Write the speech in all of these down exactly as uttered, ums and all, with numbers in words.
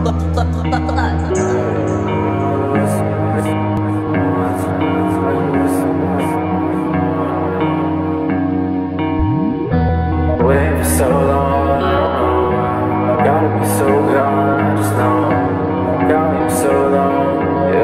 Waiting for so long, gotta be so gone, I just know. Got me so long,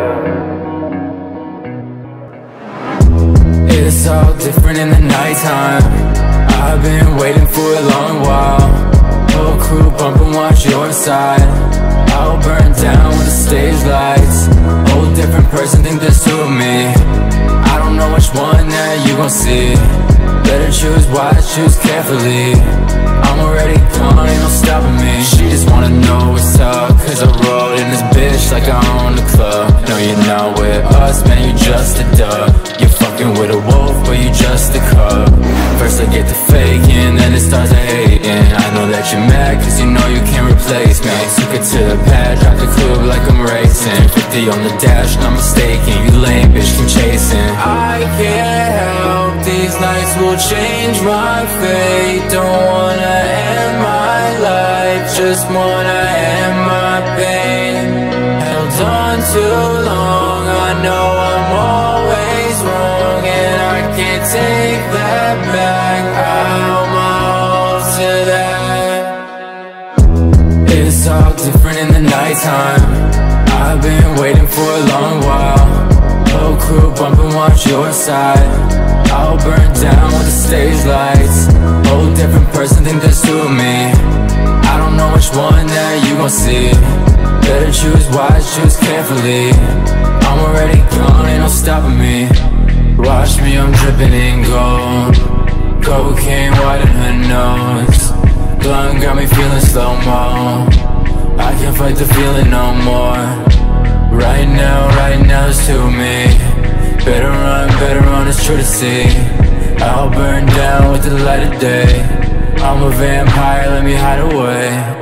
yeah. It's all different in the nighttime. I've been waiting for a long while. Whole crew bumping, watch your side. I'll burn down with the stage lights. Whole different person, think there's two of me. I don't know which one that you gon' see. Better choose wise, choose carefully. I'm already gone, ain't no stopping me. She just wanna know what's up, cause I rode in this bitch like I own the club. No, you're not with us, man, you just a dub. You're fucking with a wolf, but you just a cub. First I get the faking, then it starts to hating. I know that you're mad, cause you know you can't replace me. Took it to the pad, dropped the club like I'm racing. Fifty on the dash, not mistaken. You lame bitch, keep chasing. I can't help, these nights will change my fate. Don't wanna end my life, just wanna end my pain. Held on too long, I know I'm always wrong, and I can't take that back. I owe my all to that. It's all different in the nighttime. I've been waiting for a long while. Whole crew bumping, watch your side. I'll burn down with the stage lights. Whole different person, think there's two of me. I don't know which one that you gon' see. Better choose wise, choose carefully. I'm already gone, ain't no stopping me. Watch me, I'm dripping in gold. Cocaine white in her nose. Blunt got me feeling slow-mo. I can't fight the feeling no more. Right now, right now there's two of me. Better run, better run, it's true to see. I'll burn down with the light of day. I'm a vampire, let me hide away.